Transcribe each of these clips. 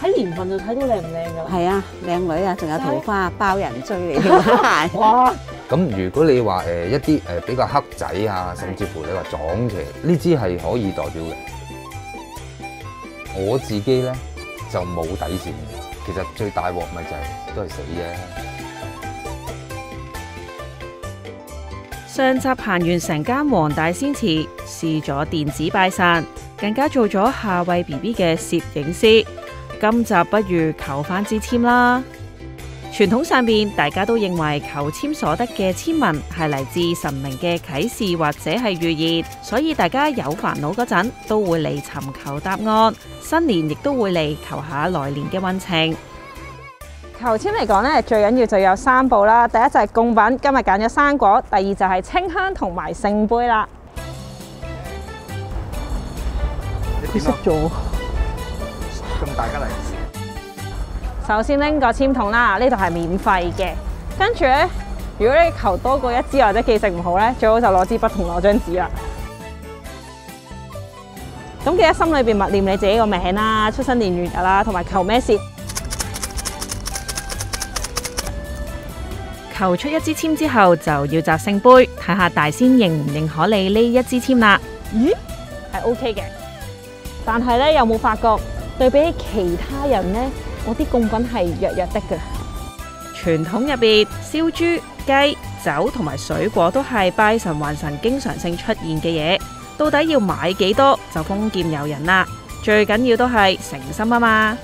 睇年份就睇到靚唔靚㗎啦。 係啊，靚女啊，仲有桃花包人追你添啊！ 哇！ 咁如果你話一啲比較黑仔啊，甚至乎你話撞期，呢支係可以代表嘅。我自己咧就冇底線嘅，其實最大鑊咪就係都係死啫。 上集行完成間黃大仙祠，試咗電子拜神，更加做咗夏慧 BB 嘅攝影師。今集不如求翻支簽啦。傳統上邊，大家都認為求簽所得嘅簽文係嚟自神明嘅啟示或者係預言，所以大家有煩惱嗰陣都會嚟尋求答案。新年亦都會嚟求下來年嘅運程。 求簽嚟講咧，最緊要就有3步啦。第一就係供品，今日揀咗生果；第二就係清香同埋聖杯啦。 佢識咗。 咁大家嚟。 首先拎個簽筒啦，呢度係免費嘅。跟住咧，如果你求多過1支或者記性唔好咧，最好就攞支筆同攞張紙啦。咁記得心裏邊默念你自己個名啦、出生年月日啦，同埋求咩事。 求出1支簽之後，就要擲聖杯，睇下大仙認唔認可你呢1支簽啦。 咦，係 OK 嘅。但係咧，有冇發覺對比起其他人咧，我啲供品係弱弱的嘅。 傳統入邊，燒豬、雞、酒同埋水果都係拜神還神經常性出現嘅嘢。到底要買幾多就豐儉由人啦。最緊要都係誠心啊嘛。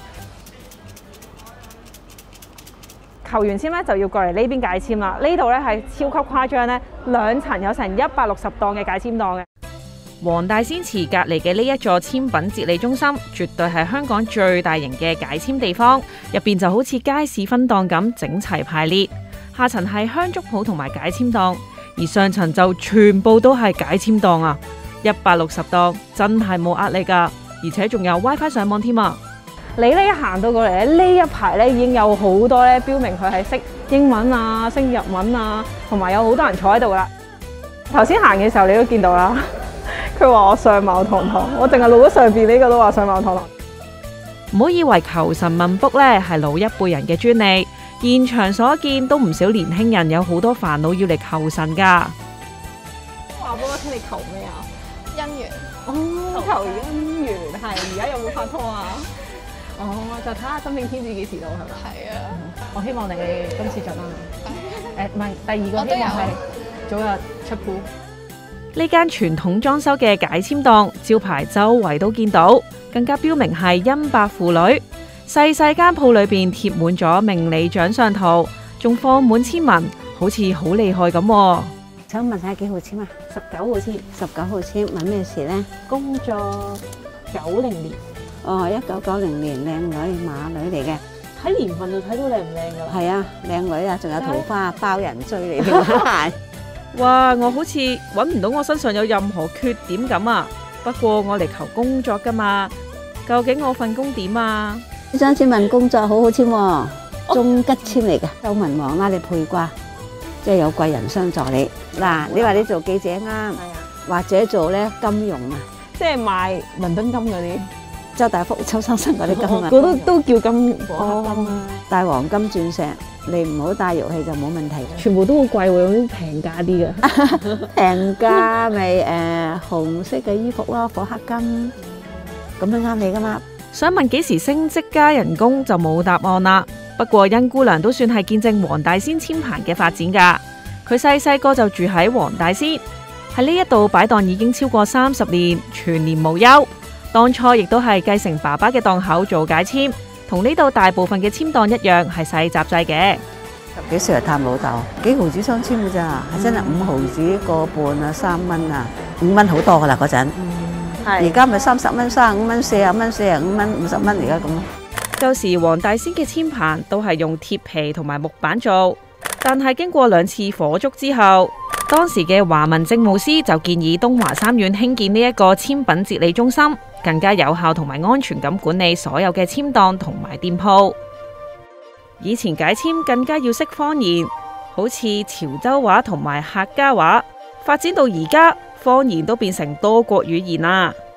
求完簽咧就要過嚟呢邊解簽啦。呢度咧係超級誇張咧，2層有成160檔嘅解簽檔嘅。 黃大仙祠隔離嘅呢一座簽品節理中心，絕對係香港最大型嘅解簽地方。入邊就好似街市分檔咁整齊排列，下層係香燭鋪同埋解簽檔，而上層就全部都係解簽檔啊！160檔真係冇壓力噶，而且仲有 WiFi 上網添啊！ 你呢一行到過嚟咧，呢一排咧已經有好多咧標明佢係識英文啊、識日文啊，同埋有好多人坐喺度噶啦。頭先行嘅時候你都見到啦。佢話我相貌堂堂，我淨係錄咗上邊呢個都話相貌堂堂。 唔好以為求神問卜呢係老一輩人嘅專利，現場所見都唔少年輕人有好多煩惱要嚟求神噶。 話俾我聽，你求咩啊？ 姻緣。 哦，求姻緣係。而家有冇拍拖啊？哦，就睇下真命天子幾時到係咪？ 係啊。 我希望你今次準啦。唔係，第二個希望係早日出鋪。 呢間傳統裝修嘅解簽檔招牌周圍都見到，更加標明係姻白父女。細細間鋪裏邊貼滿咗命理掌相圖，仲放滿簽文，好似好厲害咁。 想問下幾號簽啊 19號簽。 19號簽問咩事咧？ 工作90年。 哦，1990年靚女馬女嚟嘅。 睇年份就睇到靚唔靚㗎啦。 係啊，靚女啊，仲有桃花包人追你添啊！ 哇！我好似揾唔到我身上有任何缺點咁啊。不過我嚟求工作噶嘛，究竟我份工點啊？ 呢張簽問工作好好簽喎，中吉簽嚟嘅，有文王拉你配卦，即係有貴人相助你。嗱，你話你做記者啱，或者做咧金融啊， 即係賣倫敦金嗰啲， 周大福、周生生嗰啲金啊， 嗰都叫金黃黑金啊。 戴黃金鑽石，你唔好戴玉器就冇問題嘅。 全部都好貴喎，有啲平價啲嘅。 平價咪紅色嘅衣服咯，火黑金，咁樣啱你噶嘛。 想問幾時升職加人工就冇答案啦。不過甄姑娘都算係見證黃大仙簽棚嘅發展噶。佢細細個就住喺黃大仙，喺呢一度擺檔已經超過30年，全年無休。當初亦都係繼承爸爸嘅檔口做解簽，同呢度大部分嘅簽檔一樣係細集制嘅。 幾時嚟探老豆？幾毫子相簽嘅咋？係真係5毫子個半啊，3蚊啊，5蚊好多噶啦嗰陣。而家咪30蚊、35蚊、40蚊、45蚊、50蚊而家咁咯。 舊時黃大仙嘅簽棚都係用鐵皮同埋木板做，但係經過2次火燭之後，當時嘅華民政務司就建議東華三院興建呢一個簽品節理中心，更加有效同埋安全咁管理所有嘅簽檔同埋店鋪。以前解簽更加要識方言，好似潮州話同埋客家話。發展到而家，方言都變成多國語言啦。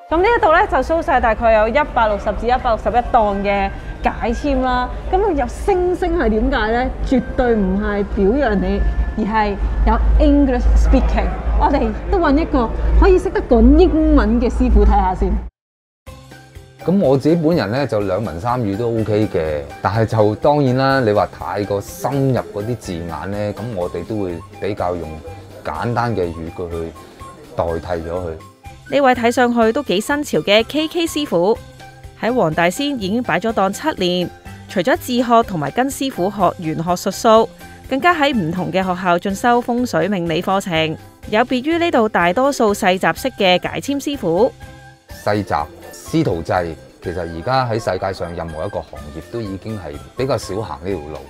咁呢一度咧就 show 晒大概有160至161檔嘅解簽啦。咁有星星係點解咧？絕對唔係表揚你，而係有 English speaking。我哋都揾一個可以識得講英文嘅師傅睇下先。 咁我自己本人咧就兩文三語都 OK 嘅，但係就當然啦，你話太過深入嗰啲字眼咧，咁我哋都會比較用簡單嘅語句去代替咗佢。 呢位睇上去都幾新潮嘅 KK 師傅喺黃大仙已經擺咗檔7年，除咗自學同埋跟師傅學玄學術數，更加喺唔同嘅學校進修風水命理課程，有別於呢度大多數世襲式嘅解簽師傅。 世襲師徒制，其實而家喺世界上任何一個行業都已經係比較少行呢條路。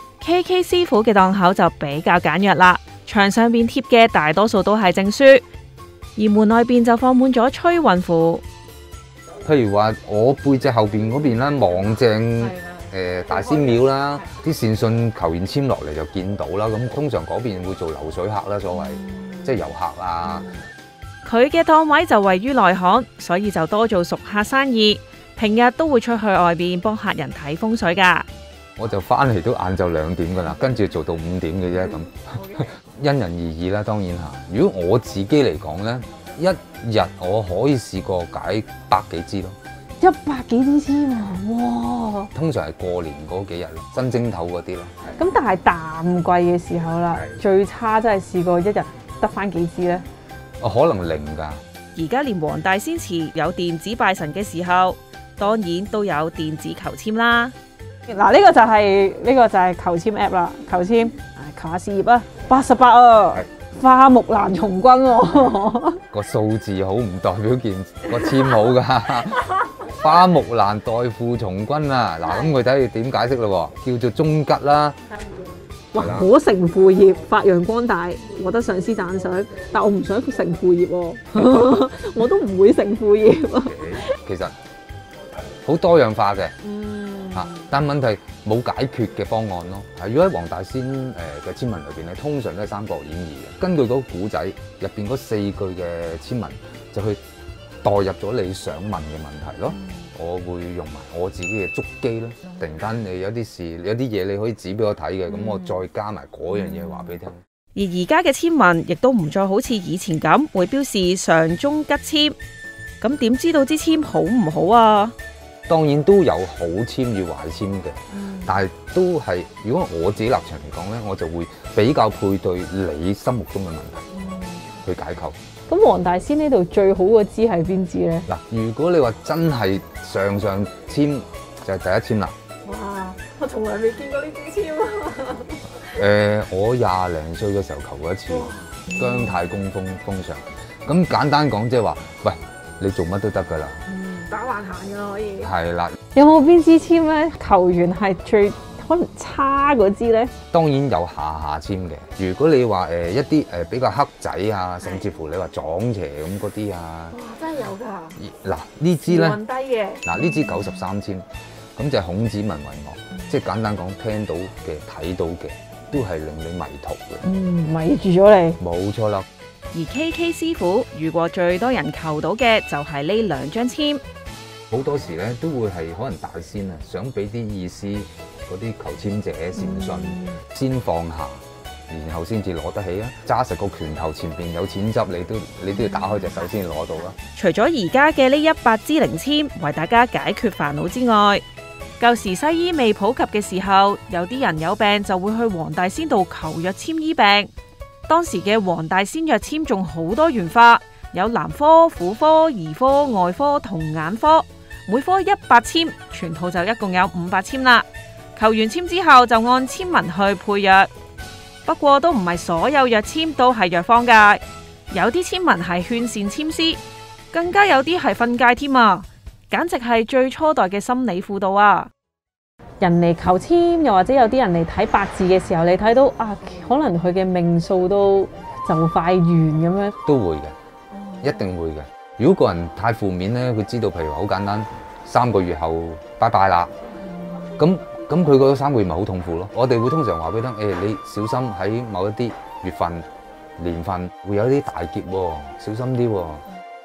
KK 師傅嘅檔口就比較簡約啦，牆上邊貼嘅大多數都係證書，而門外邊就放滿咗催運符。 譬如話我背脊後邊嗰邊啦，望正大仙廟啦，啲善信求完簽落嚟就見到啦。咁通常嗰邊會做流水客啦，所謂即係遊客啊。 佢嘅檔位就位於內巷，所以就多做熟客生意。平日都會出去外邊幫客人睇風水㗎。 我就翻嚟都晏晝2點㗎啦，跟住做到5點嘅啫咁，因人而異啦，當然嚇。如果我自己嚟講咧，一日我可以試過解100幾支咯。 100幾支簽啊！哇！ 通常係過年嗰幾日咯，新正頭嗰啲咯。 咁但係淡季嘅時候啦，最差真係試過一日得翻幾支咧？ 可能0㗎。 而家連黃大仙祠有電子拜神嘅時候，當然都有電子求簽啦。 嗱，呢個就係求簽 app 啦，求簽求下事業啊，88啊，花木蘭從軍喎。 個數字好唔代表件個簽好㗎。花木蘭代父從軍啊！嗱，咁佢睇你點解釋咯喎？叫做中吉啦。 哇！可成父業，發揚光大，獲得上司讚賞。但我唔想成父業喎，我都唔會成父業。 其實好多樣化嘅，但問題冇解決嘅方案咯。如果喺黃大仙嘅簽文裏邊咧，通常都係《三國演義》嘅。根據嗰個古仔入邊嗰4句嘅簽文，就去代入咗你想問嘅問題咯。我會用埋我自己嘅觸機咯。突然間你有啲事，有啲嘢你可以指俾我睇嘅，咁我再加埋嗰樣嘢話俾你聽。 而家嘅簽文亦都唔再好似以前咁會標示上中吉簽，咁點知道支簽好唔好啊？ 當然都有好簽與壞簽嘅，但係都係如果我自己立場嚟講咧，我就會比較配對你心目中嘅問題去解構。 咁黃大仙呢度最好個支係邊支咧？ 嗱，如果你話真係上簽就係第一簽啦。 哇！我從來未見過呢支簽啊！ 我20零歲嘅時候求過一次，姜太公封上。咁簡單講即係話，喂，你做乜都得㗎啦。 打橫行㗎啦，可以。 係啦。 有冇邊支簽咧？球員係最可能差嗰支咧？ 當然有下簽嘅。如果你話一啲比較黑仔啊，甚至乎你話撞邪咁嗰啲啊， 哇！真係有㗎。 嗱呢支咧， 運低嘅。嗱呢支93簽，咁就係孔子問為樂，即係簡單講，聽到嘅、睇到嘅，都係令你迷途嘅。 迷住咗你。 冇錯啦。 而 KK 師傅遇過最多人求到嘅就係呢2張簽。 好多時咧都會係可能大仙啊，想俾啲意思嗰啲求簽者善信先放下，然後先至攞得起啊！揸實個拳頭前邊有錢執，你都要打開隻手先攞到啦。 除咗而家嘅呢100支靈簽為大家解決煩惱之外，舊時西醫未普及嘅時候，有啲人有病就會去黃大仙度求藥簽醫病。當時嘅黃大仙藥簽仲好多元化，有男科、婦科、兒科、外科同眼科。每科100簽，全套就一共有500簽啦。求完簽之後就按簽文去配藥，不過都唔係所有藥簽都係藥方㗎，有啲簽文係勸善簽師，更加有啲係訓誡添啊！簡直係最初代嘅心理輔導啊！ 人嚟求簽，又或者有啲人嚟睇八字嘅時候，你睇到啊，可能佢嘅命數都就快完咁樣， 都會嘅，一定會嘅。如果個人太負面咧，佢知道譬如話好簡單，3個月後拜拜啦，咁佢嗰3個月咪好痛苦咯。我哋會通常話俾你聽，你小心喺某一啲月份、年份會有啲大劫喎，小心啲喎。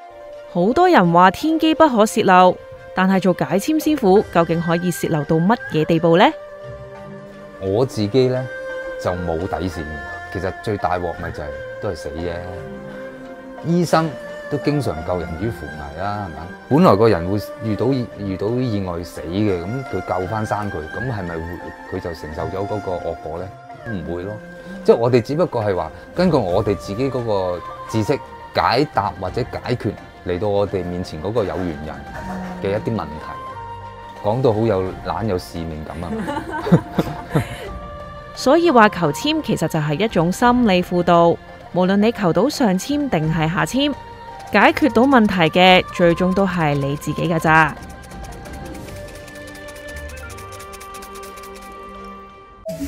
好多人話天機不可泄漏，但係做解簽師傅究竟可以泄漏到乜嘢地步呢？ 我自己咧就冇底線嘅，其實最大鑊咪就係都係死啫。醫生都經常救人於扶危啦，係咪？本來個人會遇到意外死嘅，咁佢救翻生佢，咁係咪佢就承受咗嗰個惡果咧？唔會咯，即係我哋只不過係話根據我哋自己嗰個知識解答或者解決嚟到我哋面前嗰個有緣人嘅一啲問題，講到好有使命感啊！ 所以話求簽其實就係一種心理輔導，無論你求到上簽定係下簽，解決到問題嘅最終都係你自己㗎咋。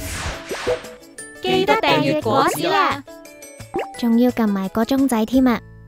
記得訂閱果子啦，仲要撳埋個鐘仔添啊！